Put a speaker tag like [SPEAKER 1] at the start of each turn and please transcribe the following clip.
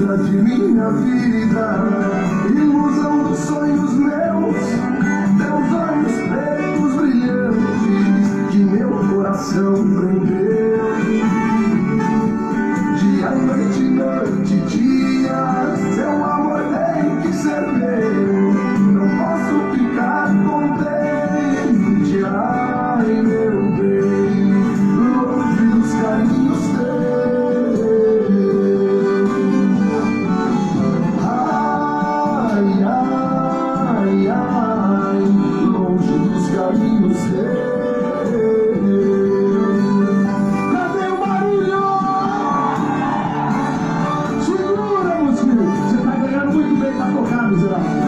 [SPEAKER 1] lembra de minha vida, ilusão dos sonhos meus, teus olhos pretos brilhantes, que meu coração prendeu. Dia, noite, noite, dia, seu amor tem que ser meu. Não posso ficar contente, ai meu bem, longe dos caminhos teus. Ai, ai, ai, longe dos caminhos teus. Tá tocando, Zé.